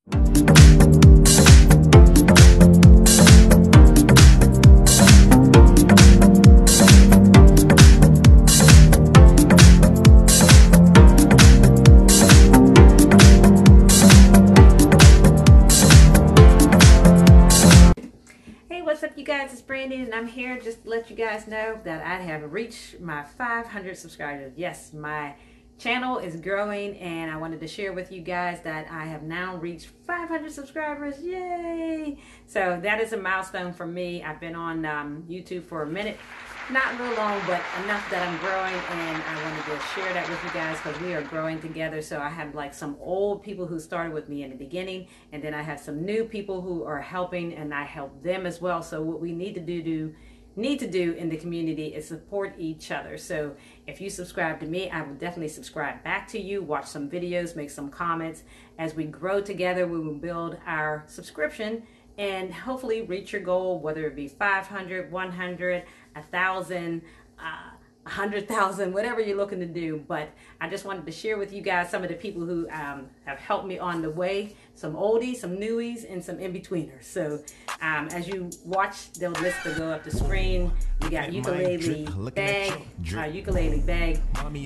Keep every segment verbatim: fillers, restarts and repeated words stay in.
What's up, you guys? It's Brandy, and I'm here just to let you guys know that I have reached my five hundred subscribers. Yes, my channel is growing, and I wanted to share with you guys that I have now reached five hundred subscribers. Yay! So that is a milestone for me. I've been on um, YouTube for a minute, not real long, but enough that I'm growing, and I wanted to share that with you guys because we are growing together. So I have like some old people who started with me in the beginning, and then I have some new people who are helping, and I help them as well. So what we need to do, do need to do in the community is support each other. So if you subscribe to me, I will definitely subscribe back to you, watch some videos, make some comments. As we grow together, we will build our subscription and hopefully reach your goal, whether it be five hundred, one hundred, a thousand, uh, a hundred thousand, whatever you're looking to do. But I just wanted to share with you guys some of the people who um, have helped me on the way, some oldies, some newies, and some in-betweeners. So um, as you watch, the list will go up the screen. We got ukulele bag, uh, ukulele bag.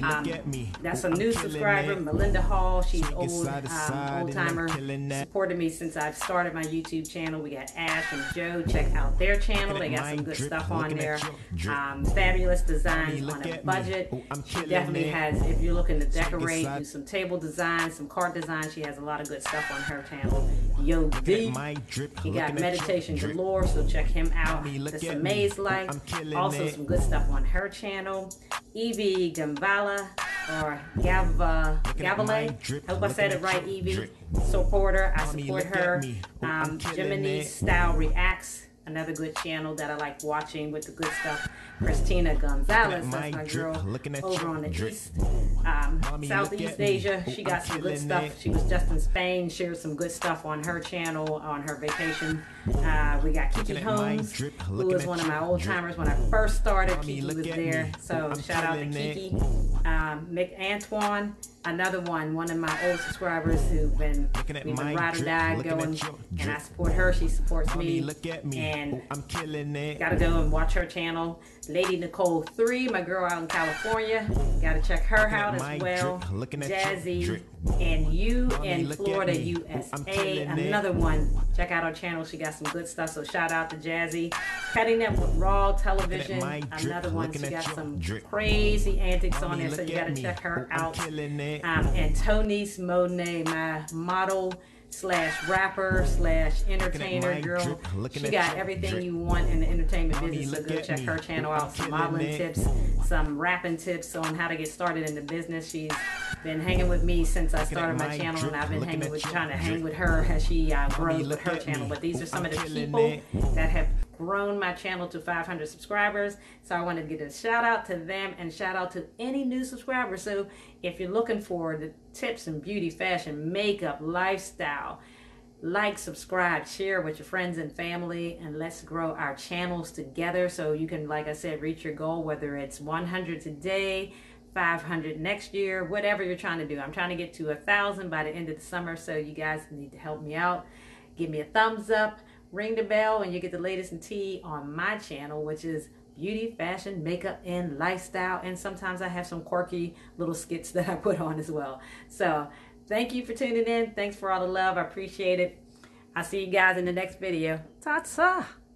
Um, that's a new subscriber, Melinda Hall. She's old, um, old timer, supported me since I've started my YouTube channel. We got Ash and Joe. Check out their channel. They got some good stuff on there. Um, fabulous designs on a budget. She definitely has, if you're looking to decorate, do some table designs, some card designs, she has a lot of good stuff on her channel. Yo D, he got meditation galore, so check him out. The Maze Light, also some good stuff on her channel. Evie Gamvala, or Gava, Gavale, I hope I said it right, Evie. Supporter, I support her. Um, Gemini Style Reacts, another good channel that I like watching with the good stuff. Christina Gonzalez, that's my girl over on the east, um, Southeast Asia. She got some good stuff. She was just in Spain, shared some good stuff on her channel on her vacation. Uh, we got Kiki Holmes, who was one of my old timers when I first started. Kiki was there, so shout out to Kiki. Um, Mick Antoine, another one, one of my old subscribers who've been, we've been ride or die going, and I support her, she supports me, and gotta go and watch her channel. Lady Nicole three, my girl out in California, gotta check her out as well. Jazzy and you in Florida, U S A, another one. Check out her channel, she got some good stuff, so shout out to Jazzy. Cutting Up with Raw Television, another one. She got some crazy antics on there, so you gotta check her out. Um, and Tony's Monet, my model slash rapper slash entertainer girl. She got everything you want in the entertainment business, so go check her channel out. Some modeling tips, some rapping tips on how to get started in the business. She's been hanging with me since I started my channel, and I've been hanging with, trying to hang with her as she uh, grows with her channel. But these are some of the people that have grown my channel to five hundred subscribers, so I wanted to give a shout out to them and shout out to any new subscribers. So if you're looking for the tips in beauty, fashion, makeup, lifestyle, like, subscribe, share with your friends and family, and let's grow our channels together so you can, like I said, reach your goal, whether it's one hundred today, five hundred next year, whatever you're trying to do. I'm trying to get to a thousand by the end of the summer, so you guys need to help me out. Give me a thumbs up, ring the bell, and you get the latest in tea on my channel, which is beauty, fashion, makeup, and lifestyle. And sometimes I have some quirky little skits that I put on as well. So thank you for tuning in. Thanks for all the love. I appreciate it. I'll see you guys in the next video. Ta-ta!